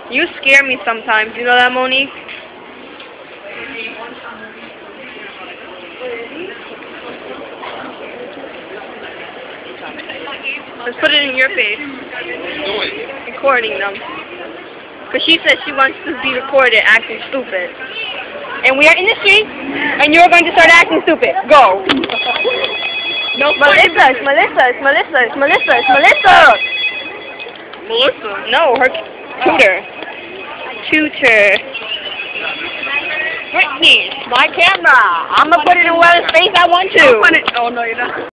You scare me sometimes. You know that, Monique? Let's put it in your face. Recording them. Because she said she wants to be recorded acting stupid. And we are in the street, and you're going to start acting stupid. Go. No, Melissa. No, her tutor. Brittany, my camera. I'm going to put it in whatever space I want to. Oh, no, you're not.